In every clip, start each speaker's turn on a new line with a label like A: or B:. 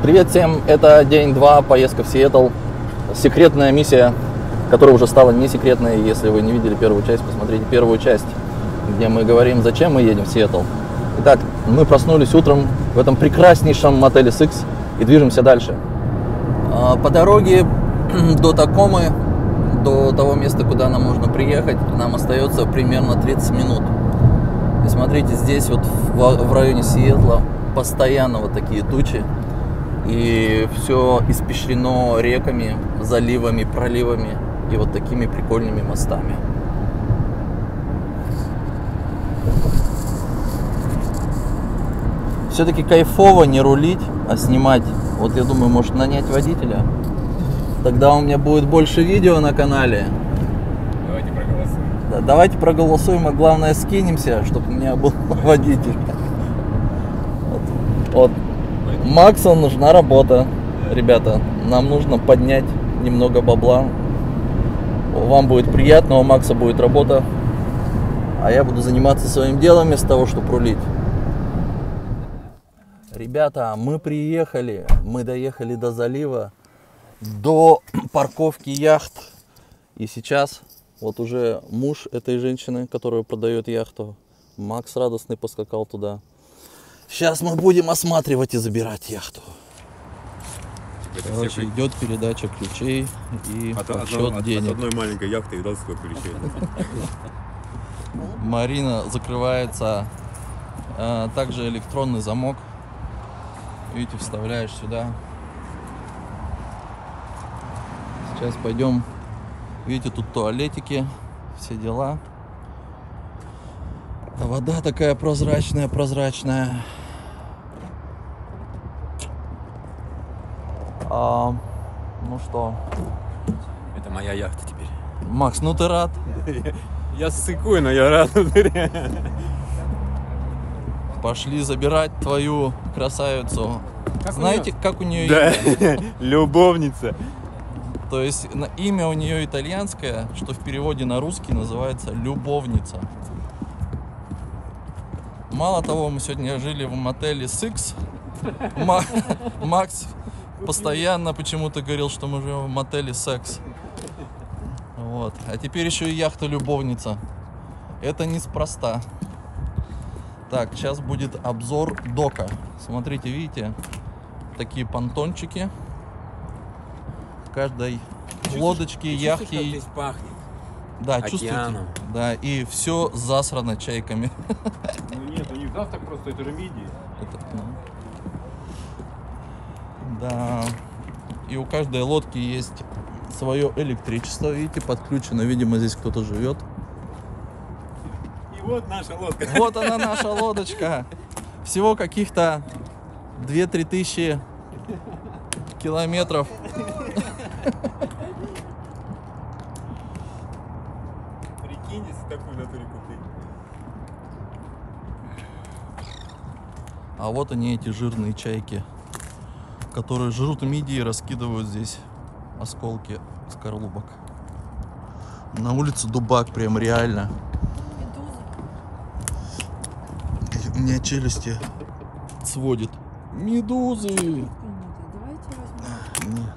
A: Привет всем, это день 2, поездка в Сиэтл. Секретная миссия, которая уже стала не секретной. Если вы не видели первую часть, посмотрите первую часть, где мы говорим, зачем мы едем в Сиэтл. Итак, мы проснулись утром в этом прекраснейшем мотеле Six и движемся дальше. По дороге до Такомы, до того места, куда нам можно приехать, нам остается примерно 30 минут. И смотрите, здесь вот в районе Сиэтла постоянно вот такие тучи. И все испещрено реками, заливами, проливами и вот такими прикольными мостами. Все-таки кайфово не рулить, а снимать. Вот я думаю, может нанять водителя. Тогда у меня будет больше видео на канале.
B: Давайте проголосуем.
A: Да, давайте проголосуем, а главное скинемся, чтобы у меня был водитель. Вот. Максу нужна работа. Ребята, нам нужно поднять немного бабла. Вам будет приятно, у Макса будет работа. А я буду заниматься своим делом вместо того, чтобы рулить. Ребята, мы приехали. Мы доехали до залива, до парковки яхт. И сейчас вот уже муж этой женщины, которая продает яхту, Макс радостный поскакал туда. Сейчас мы будем осматривать и забирать яхту. Короче, идет передача ключей и подсчет денег.
B: От одной маленькой яхты и дал сколько ключей.
A: Марина закрывается. Также электронный замок. Видите, вставляешь сюда. Сейчас пойдем. Видите, тут туалетики, все дела. Вода такая прозрачная. Ну что?
B: Это моя яхта теперь.
A: Макс, ну ты рад?
B: Я ссыкую, но я рад.
A: Пошли забирать твою красавицу. Знаете, как у нее
B: Да,
A: имя?
B: любовница.
A: То есть имя у нее итальянское, что в переводе на русский называется любовница. Мало того, мы сегодня жили в мотеле Six. Макс постоянно почему-то говорил, что мы живем в мотеле Секс. Вот. А теперь еще и яхта-любовница. Это неспроста. Так, сейчас будет обзор дока. Смотрите, видите? Такие понтончики. В каждой лодочке, яхте.
B: Здесь пахнет.
A: Да, чувствуете? Да, и все засрано чайками.
B: Ну нет, у них завтрак просто, это же мидии.
A: Да. И у каждой лодки есть свое электричество. Видите, подключено. Видимо, здесь кто-то живет.
B: И вот наша лодка.
A: Вот она, наша лодочка. Всего каких-то 2-3 тысячи километров.
B: Прикинь, если такую натуре купить.
A: А вот они, эти жирные чайки, которые жрут мидии и раскидывают здесь осколки скорлупок. На улице дубак, прям реально. У меня челюсти сводит. Медузы!
C: Давайте возьмем.
A: Нет.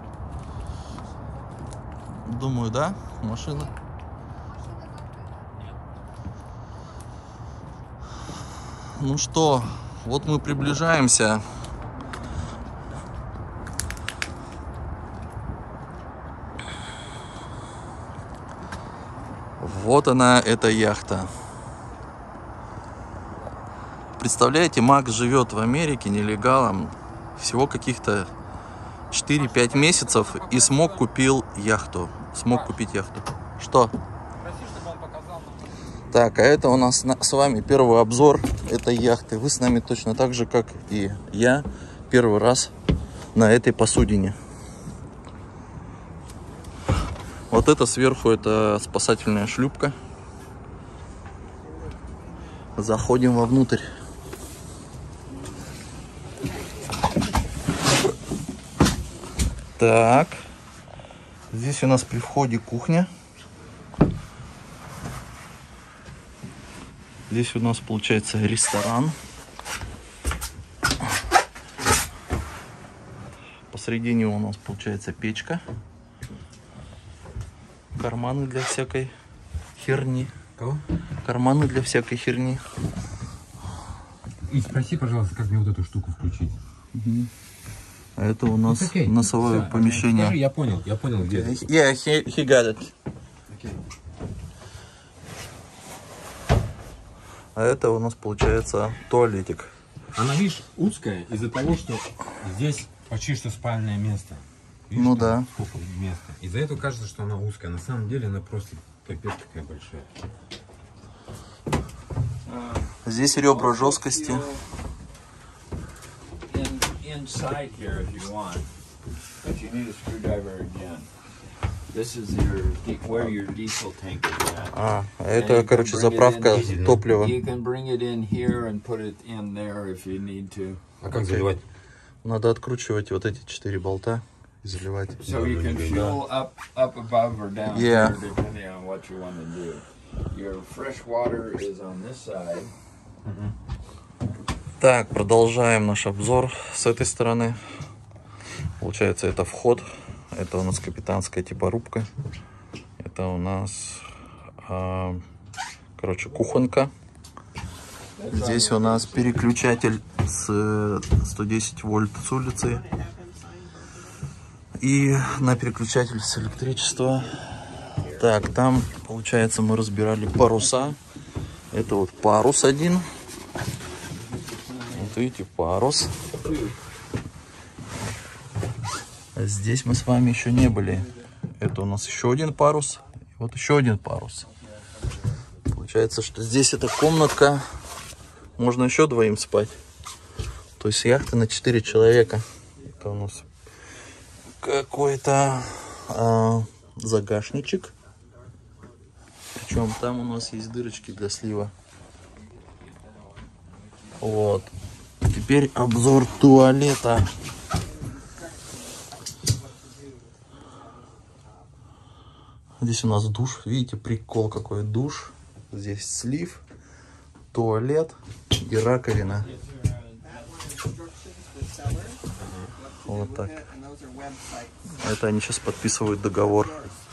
A: Думаю, да? Машина. Ну что, вот мы приближаемся. Вот она, эта яхта. Представляете, Макс живет в Америке нелегалом всего каких-то 4-5 месяцев и смог купить яхту. Что? Так, а это у нас с вами первый обзор этой яхты. Вы с нами точно так же, как и я, первый раз на этой посудине. Вот это сверху, это спасательная шлюпка. Заходим вовнутрь. Так, здесь у нас при входе кухня. Здесь у нас получается ресторан. посередине у нас получается печка. Карманы для всякой херни.
D: Кого?
A: Карманы для всякой херни.
D: И спроси, пожалуйста, как мне вот эту штуку включить.
A: А это у нас носовое
D: Всё,
A: помещение.
D: скажи, я понял, где это.
A: Yeah, he got it. А это у нас получается туалетик.
D: Она, видишь, узкая из-за того, что здесь почти что спальное место. Видишь,
A: Ну
D: там
A: да.
D: сколько места. Из-за этого кажется, что она узкая. На самом деле она просто капец какая большая.
A: Здесь ребра жесткости.
E: Inside here if you want, but you need a screwdriver again. This is where your diesel tank is at.
A: А, это, короче, заправка топлива.
E: You can bring it in here and put it in there if you need to.
D: А как заливать?
A: Надо откручивать вот эти 4 болта и заливать.
E: So you can fuel up above or down
A: Yeah.
E: here depending on what you want to do. Your fresh water is on this side.
A: Так, продолжаем наш обзор с этой стороны. Получается, это вход. Это у нас капитанская типа рубка. Это у нас, короче, кухонка. Здесь у нас переключатель с 110 вольт с улицы. И на переключатель с электричества. Так, там, получается, мы разбирали паруса. Это вот парус один. Вот видите, парус. Здесь мы с вами еще не были. Это у нас еще один парус. И вот еще один парус. Получается, что здесь эта комнатка. Можно еще двоим спать. То есть яхта на 4 человека. Это у нас какой-то загашничек. Причем там у нас есть дырочки для слива. Вот. Теперь обзор туалета. Здесь у нас душ. Видите, прикол какой душ. Здесь слив, туалет и раковина. Вот так. Это они сейчас подписывают договор.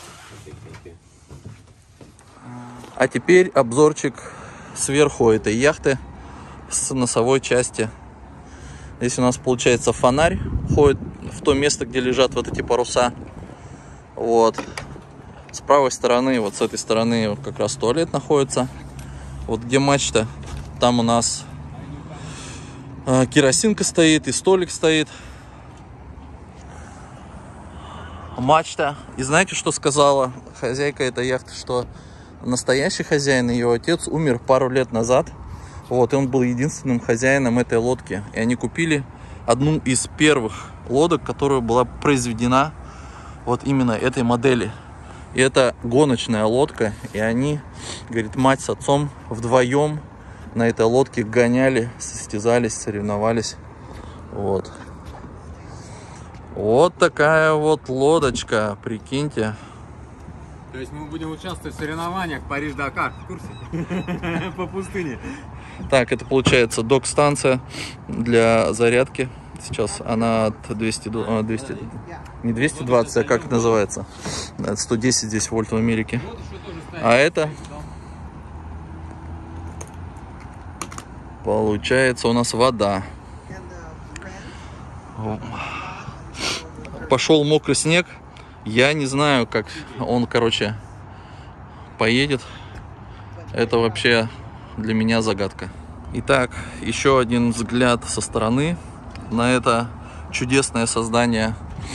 A: А теперь обзорчик сверху этой яхты с носовой части. Здесь у нас получается фонарь входит в то место, где лежат вот эти паруса. Вот. С правой стороны, вот с этой стороны как раз туалет находится. Вот где мачта, там у нас керосинка стоит и столик стоит. Мачта. И знаете, что сказала хозяйка этой яхты? Что настоящий хозяин, ее отец, умер пару лет назад. Вот, и он был единственным хозяином этой лодки. И они купили одну из первых лодок, которая была произведена вот именно этой модели. И это гоночная лодка. И они, говорит, мать с отцом вдвоем на этой лодке гоняли, состязались, соревновались. Вот. Вот такая вот лодочка, прикиньте.
B: То есть мы будем участвовать в соревнованиях Париж-Дакар, в курсе? По пустыне.
A: Так, это получается док-станция для зарядки. Сейчас она от 200, не 220, а как это называется? 110 здесь вольт в Америке. А это получается у нас вода. Пошел мокрый снег. Я не знаю, как он, короче, поедет. Это вообще для меня загадка. Итак, еще один взгляд со стороны на это чудесное создание.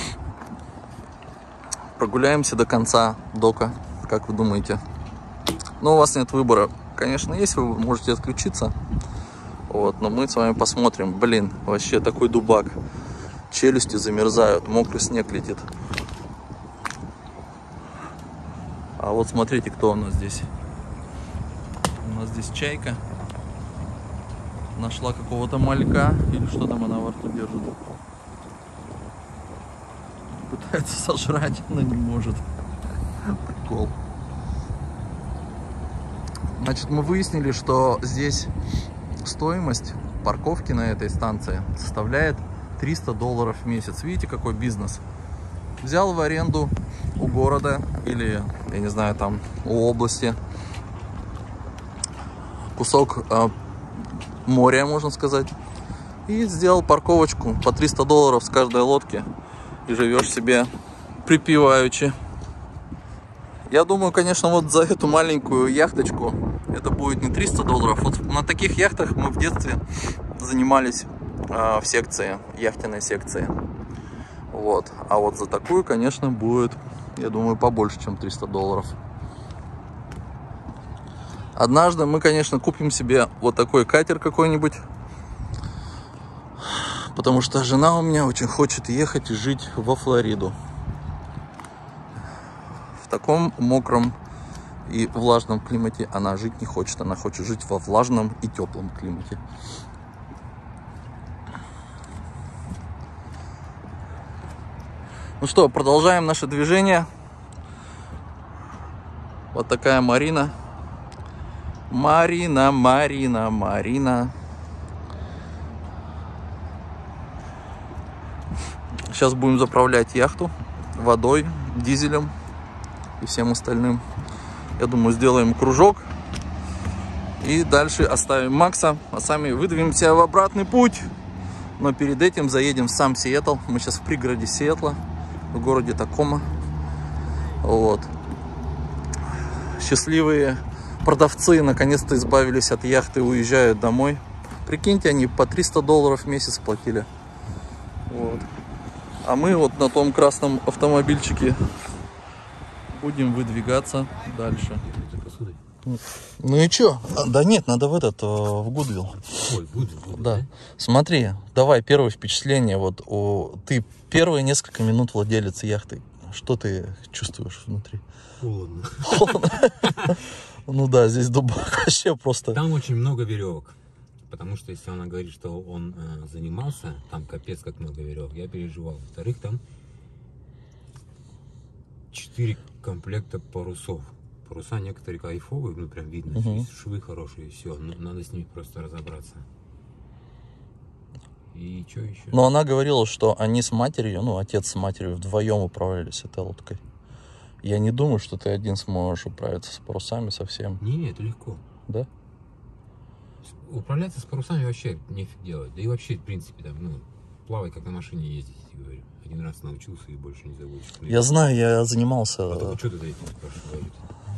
A: Прогуляемся до конца дока, как вы думаете? Но у вас нет выбора. Конечно, есть, вы можете отключиться. Вот, но мы с вами посмотрим. Блин, вообще такой дубак. Челюсти замерзают, мокрый снег летит. А вот смотрите, кто у нас здесь. У нас здесь чайка. Нашла какого-то малька. Или что там она во рту держит. Пытается сожрать, но не может. Прикол. Значит, мы выяснили, что здесь стоимость парковки на этой станции составляет $300 в месяц. Видите, какой бизнес? Взял в аренду у города или, я не знаю, там у области кусок моря, можно сказать, и сделал парковочку по $300 с каждой лодки и живешь себе припеваючи. Я думаю, конечно, вот за эту маленькую яхточку это будет не $300. Вот на таких яхтах мы в детстве занимались в секции, яхтенной секции. Вот. А вот за такую, конечно, будет, я думаю, побольше, чем $300. Однажды мы, конечно, купим себе вот такой катер какой-нибудь, потому что жена у меня очень хочет ехать и жить во Флориду. В таком мокром и влажном климате она жить не хочет. Она хочет жить во влажном и теплом климате. Ну что, продолжаем наше движение. Вот такая Марина. Марина, Марина, Марина. Сейчас будем заправлять яхту водой, дизелем и всем остальным. Я думаю, сделаем кружок и дальше оставим Макса, а сами выдвинемся в обратный путь. Но перед этим заедем в сам Сиэтл. Мы сейчас в пригороде Сиэтла, в городе Такома. Вот. Счастливые продавцы наконец-то избавились от яхты и уезжают домой. Прикиньте, они по $300 в месяц платили. Вот. А мы вот на том красном автомобильчике будем выдвигаться дальше. Ну и чё? Да нет, надо в этот, в Гудвилл.
D: Ой, Гудвилл,
A: да. Смотри, давай первое впечатление. Вот ты первые несколько минут владелец яхты. Что ты чувствуешь внутри?
D: Холодно.
A: Холодно. Ну да, здесь дубак вообще просто.
D: Там очень много веревок. Потому что если она говорит, что он занимался, там капец как много веревок, я переживал. Во-вторых, там 4 комплекта парусов. Паруса некоторые кайфовые, ну прям видно, швы хорошие, все. Надо с ними просто разобраться. И что еще?
A: Но она говорила, что они с матерью, ну отец с матерью вдвоем управлялись этой лодкой. Я не думаю, что ты один сможешь управиться с парусами совсем.
D: Не, это легко.
A: Да?
D: Управляться с парусами вообще нефиг делать. Да и вообще, в принципе, там, ну, плавай как на машине ездить, я говорю. Один раз научился и больше не забудешь.
A: Я знаю, я занимался.
D: А только что ты за этим спрашиваешь?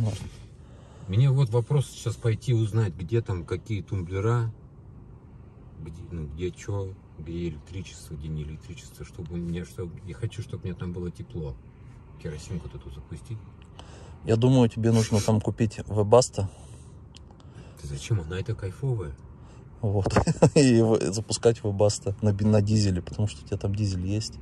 D: Мне вот вопрос сейчас пойти узнать, где там какие тумблера, где, ну, где что, где электричество, где не электричество, чтобы у меня, я хочу, чтобы у меня там было тепло. Керосинку-то тут запустить.
A: Я думаю, тебе нужно там купить Webasto.
D: Зачем? Она это кайфовая.
A: Вот. И запускать Webasto на дизеле, потому что у тебя там дизель есть.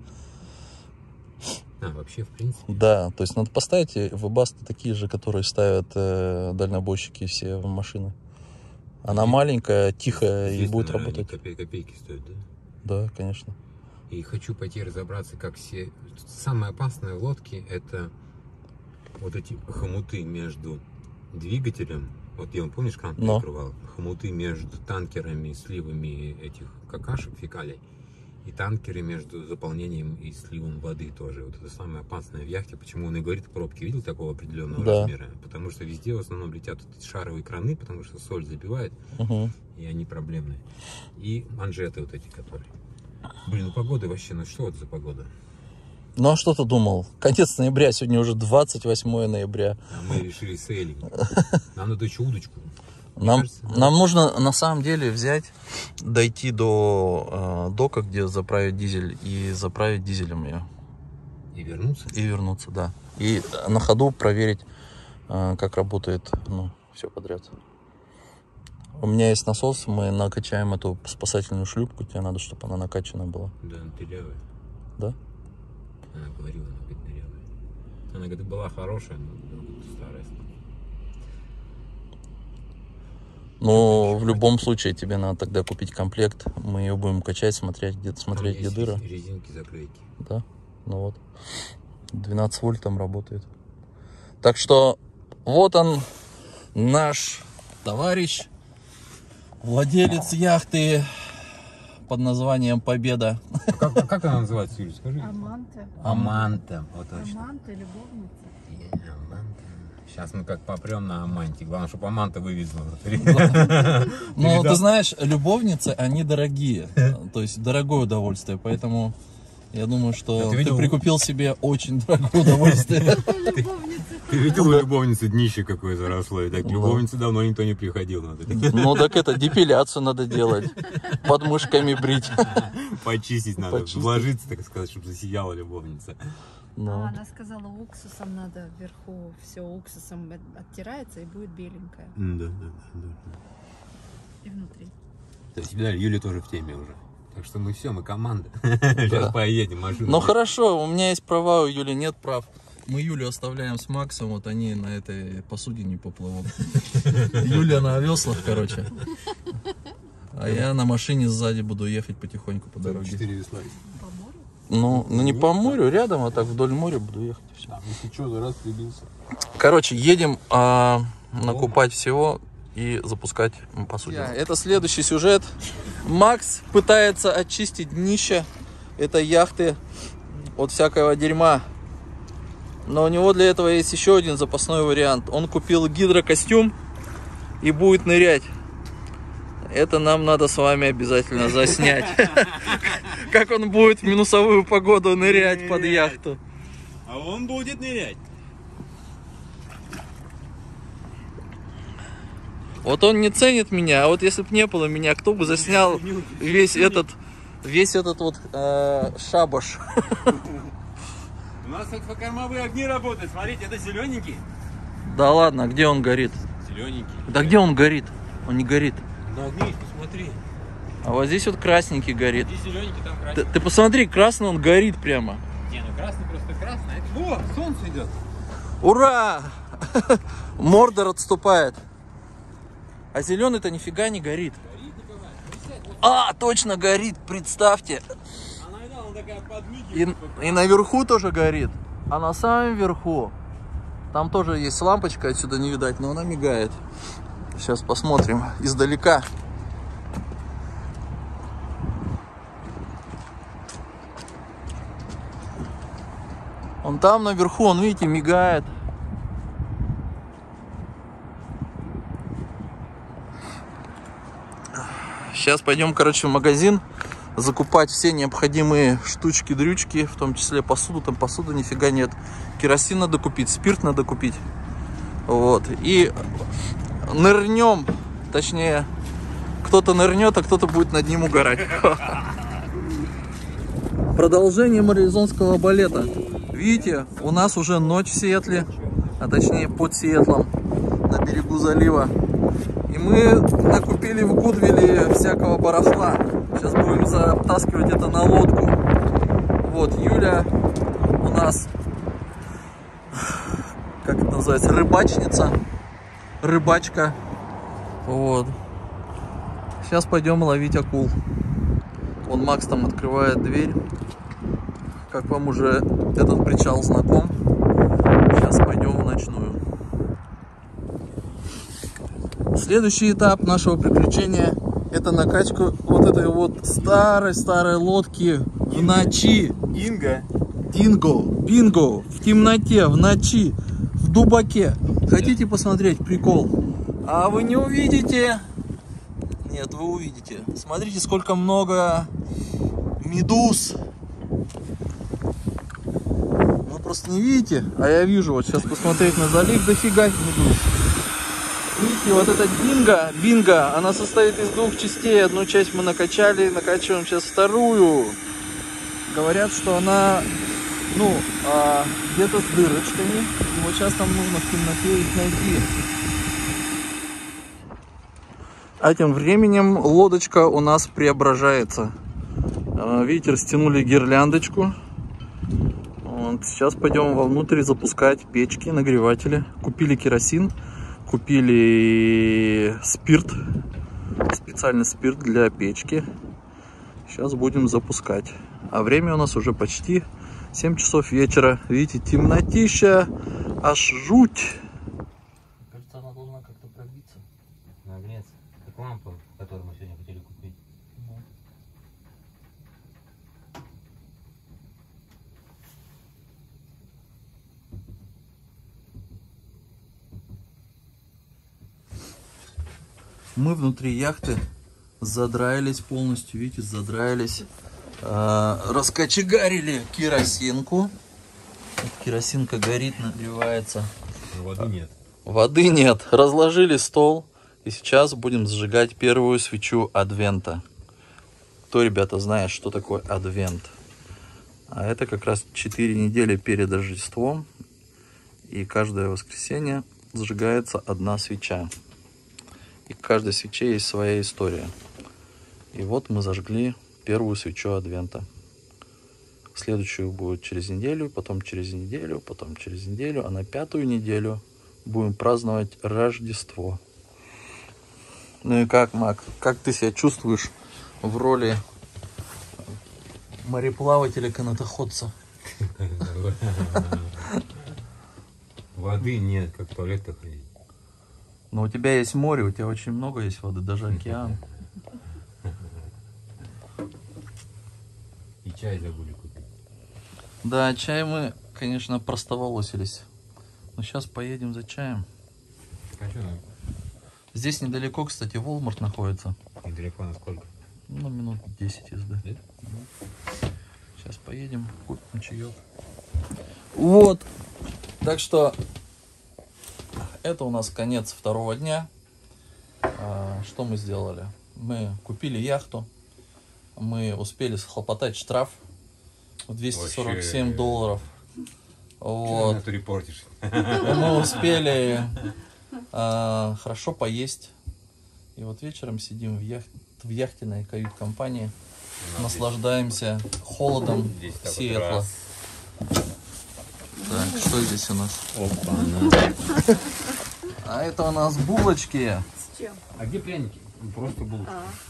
D: А, вообще, в принципе.
A: Да, то есть надо поставить Webasto такие же, которые ставят дальнобойщики все в машины. Она маленькая, тихая и будет работать.
D: Копейки стоят, да?
A: Да, конечно.
D: И хочу пойти разобраться, как все... Самые опасные лодки — это вот эти хомуты между двигателем. Вот я, помнишь, кран открывал? Хомуты между танкерами, сливами этих какашек, фекалий. И танкеры между заполнением и сливом воды тоже. Вот это самое опасное в яхте. Почему он и говорит, пробки видел такого определенного размера? Потому что везде в основном летят вот эти шаровые краны, потому что соль забивает, и они проблемные. И манжеты вот эти, которые... Блин, ну погода вообще, ну что это за погода?
A: Ну а что ты думал? Конец ноября, сегодня уже 28 ноября.
D: А мы решили сейлинг. Нам надо еще удочку.
A: Нам нужно на самом деле взять, дойти до дока, где заправить дизель, и заправить дизелем ее.
D: И вернуться?
A: И вернуться, да. И на ходу проверить, как работает, ну, все подряд. У меня есть насос, мы накачаем эту спасательную шлюпку, тебе надо, чтобы она накачана была.
D: Да, она дырявая.
A: Да?
D: Она говорила, она говорит, дырявая. Она говорит, была хорошая, но старая.
A: Но в любом случае тебе надо тогда купить комплект. Мы ее будем качать, смотреть, где дыры.
D: Резинки, заклейки.
A: Да, ну вот. 12 вольт там работает. Так что вот он, наш товарищ, владелец яхты под названием Победа.
D: Как она называется, Юль, скажи?
C: Аманте.
D: Аманта. Вот точно.
C: Аманте, любовница.
D: Аманта. Сейчас мы как попрем на Аманте. Главное, чтобы Аманта вывезла.
A: Ну, ты знаешь, любовницы, они дорогие. То есть дорогое удовольствие. Поэтому я думаю, что ты прикупил себе очень дорогое удовольствие.
D: Ты видел у любовницы днище какое заросло? И так любовнице давно никто не приходил.
A: Ну так это, депиляцию надо делать. Под мышками брить.
D: Почистить надо, вложиться, так сказать, чтобы засияла любовница.
C: А она сказала, уксусом надо вверху, все уксусом оттирается и будет беленькая.
D: Да.
C: И внутри.
D: То есть, Юля тоже в теме уже. Так что мы все, мы команда. Сейчас поедем, машину.
A: Ну хорошо, у меня есть права, у Юли нет прав. Мы Юлю оставляем с Максом, вот они на этой посуде не поплывут. Юля на веслах, короче. А я на машине сзади буду ехать потихоньку по дороге.
D: 4 весла.
A: Ну не по морю, рядом, а так вдоль моря буду ехать. И все.
D: Если что, за раз прибился.
A: Короче, едем накупать всего и запускать посудину. Это следующий сюжет. Макс пытается очистить днище этой яхты от всякого дерьма. Но у него для этого есть еще один запасной вариант. Он купил гидрокостюм и будет нырять. Это нам надо с вами обязательно заснять. Как он будет в минусовую погоду нырять под яхту.
D: А он будет нырять.
A: Вот он не ценит меня, а вот если бы не было меня, кто бы заснял весь этот вот шабаш.
D: У нас только кормовые огни работают. Смотрите, это зелененький.
A: Да ладно, где он горит?
D: Зелененький.
A: Да где он горит? Он не горит.
D: На огни, посмотри.
A: А вот здесь вот красненький горит.
D: Здесь зелененький, там красненький.
A: Ты посмотри, красный он горит прямо.
D: Не, ну красный просто красный. Во, солнце идет.
A: Ура! Мордор отступает. А зеленый-то нифига не горит. А, точно горит, представьте. И наверху тоже горит. А на самом верху там тоже есть лампочка, отсюда не видать, но она мигает. Сейчас посмотрим издалека. Он там наверху, он, видите, мигает. Сейчас пойдем, короче, в магазин закупать все необходимые штучки-дрючки, в том числе посуду. Там посуды нифига нет. Керосин надо купить, спирт надо купить. Вот. И нырнем, точнее, кто-то нырнет, а кто-то будет над ним угорать. Продолжение марлезонского балета. Видите, у нас уже ночь в Сиэтле, а точнее под Сиэтлом, на берегу залива. И мы накупили в Гудвилле всякого барахла. Сейчас будем затаскивать это на лодку. Вот, Юля у нас, как это называется, рыбачница, рыбачка. Вот. Сейчас пойдем ловить акул. Вон Макс там открывает дверь. Как вам уже этот причал знаком? Сейчас пойдем в ночную. Следующий этап нашего приключения — это накачка вот этой вот старой лодки в ночи. Бинго, в темноте, в ночи, в дубаке. Хотите посмотреть прикол? А вы не увидите. Нет, вы увидите. Смотрите, сколько много медуз. Вы просто не видите, а я вижу. Вот сейчас посмотреть на залив, дофига медуз. Видите, вот эта бинго, она состоит из двух частей. Одну часть мы накачали, накачиваем сейчас вторую. Говорят, что она, где-то с дырочками. И вот сейчас нам нужно в темноте их найти. А тем временем лодочка у нас преображается. Видите, растянули гирляндочку. Вот, сейчас пойдем вовнутрь запускать печки, нагреватели. Купили керосин, купили спирт, специальный спирт для печки. Сейчас будем запускать. А время у нас уже почти 7 часов вечера. Видите, темнотища, аж жуть. Кажется, она должна как-то пробиться.
D: Нагреться. Как лампа, которую мы сегодня хотели купить.
A: Мы внутри яхты задраились полностью, видите, задраились. Раскочегарили керосинку. Керосинка горит, нагревается.
D: Воды нет.
A: Воды нет. Разложили стол. И сейчас будем зажигать первую свечу Адвента. Кто, ребята, знает, что такое Адвент? А это как раз 4 недели перед Рождеством. И каждое воскресенье зажигается одна свеча. И к каждой свече есть своя история. И вот мы зажгли первую свечу Адвента. Следующую будет через неделю, потом через неделю, потом через неделю. А на 5-ю неделю будем праздновать Рождество. Ну и как, Мак, как ты себя чувствуешь в роли мореплавателя-канатоходца?
D: Воды нет, как в туалетах ходить.
A: Но у тебя есть море, у тебя очень много есть воды, даже океан.
D: И чай забыли купить.
A: Да, чай мы, конечно, простоволосились. Но сейчас поедем за чаем.
D: А что нам?
A: Здесь недалеко, кстати, Walmart находится.
D: Недалеко на сколько?
A: Ну, минут 10 езды.
D: Да?
A: Сейчас поедем, купим чаек. Вот. Так что это у нас конец 2-го дня. Что мы сделали? Мы купили яхту. Мы успели схлопотать штраф в 247 долларов. Вот.
D: Что ты репортишь?
A: Мы успели хорошо поесть. И вот вечером сидим в яхтенной кают-компании. Наслаждаемся холодом Сиэтла. Так, что здесь у нас?
D: Опа,
A: А это у нас булочки.
C: С чем?
D: А где пряники? Просто булочки.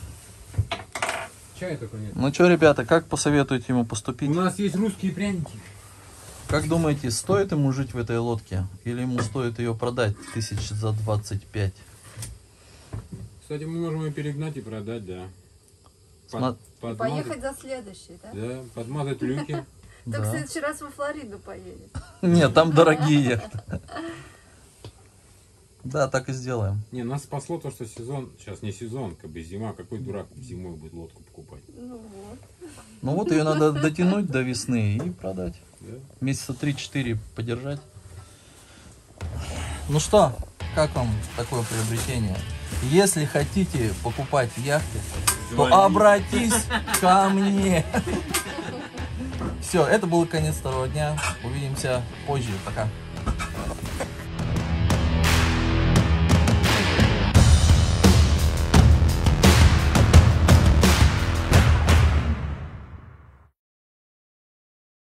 D: Чая только нет.
A: Ну что, ребята, как посоветуете ему поступить?
D: У нас есть русские пряники.
A: Как думаете, стоит ему жить в этой лодке? Или ему стоит ее продать 1000 за 25?
B: Кстати, мы можем ее перегнать и продать, да.
C: И поехать за следующей, да?
B: Да, подмазать люки.
C: Так в
A: Да.
C: следующий раз во Флориду поедем.
A: Нет, там дорогие яхты. Да, так и сделаем.
B: Не, нас спасло то, что сезон, сейчас не сезон, как бы зима, какой дурак зимой будет лодку покупать.
C: Ну вот.
A: Ну вот ее надо дотянуть до весны и продать.
B: Да?
A: Месяца 3-4 подержать. Ну что, как вам такое приобретение? Если хотите покупать яхты, то обратись ко мне. Все, это был конец 2-го дня. Увидимся позже. Пока.